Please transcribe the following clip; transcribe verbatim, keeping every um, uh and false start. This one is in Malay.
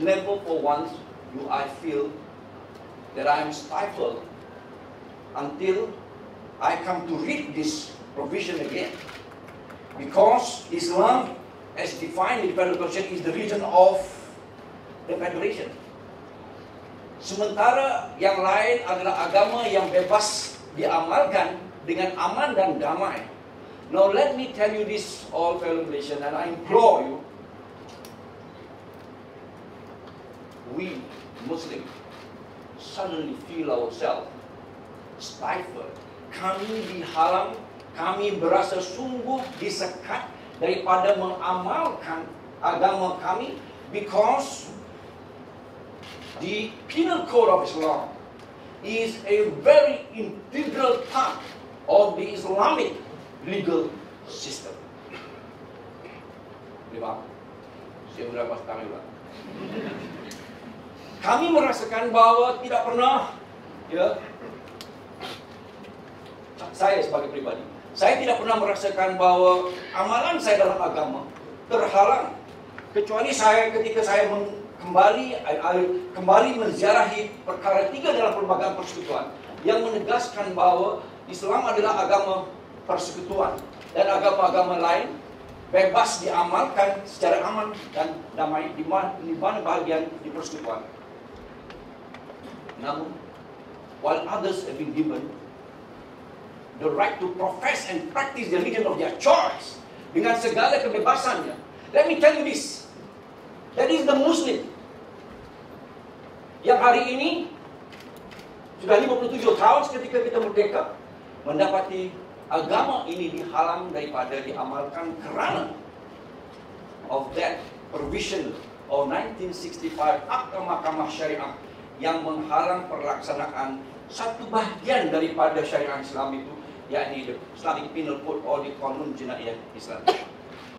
never for once do I feel that I am stifled until I come to read this provision again. Because Islam, as defined in the Federal Constitution, is the religion of the Federation. Sementara yang lain adalah agama yang bebas diamalkan dengan aman dan damai. Now let me tell you this, all fellow Malaysians, and I implore you, we Muslims suddenly feel ourselves stifled. Kami dihalang, kami berasa sungguh disekat daripada mengamalkan agama kami, because the Penal Code of Islam is a very integral part of the Islamic legal system. Boleh saya berapa setengah juga. Kami merasakan bahawa tidak pernah, ya, saya sebagai pribadi, saya tidak pernah merasakan bahawa amalan saya dalam agama terhalang, kecuali saya ketika saya kembali kembali menziarahi perkara tiga dalam Perlembagaan Persekutuan yang menegaskan bahawa Islam adalah agama persekutuan dan agama-agama lain bebas diamalkan secara aman dan damai di mana bahagian di persekutuan. Namun, while others have been given the right to profess and practice the religion of their choice dengan segala kebebasannya, let me tell you this, that is the Muslim yang hari ini sudah lima puluh tujuh tahun ketika kita merdeka, mendapati agama ini dihalang daripada diamalkan kerana of that provision of nineteen sixty-five Akta Mahkamah Syariah yang menghalang pelaksanaan satu bahagian daripada syariat Islam itu, yakni the Islamic Penal Code atau di Kanun Jenayah Islam.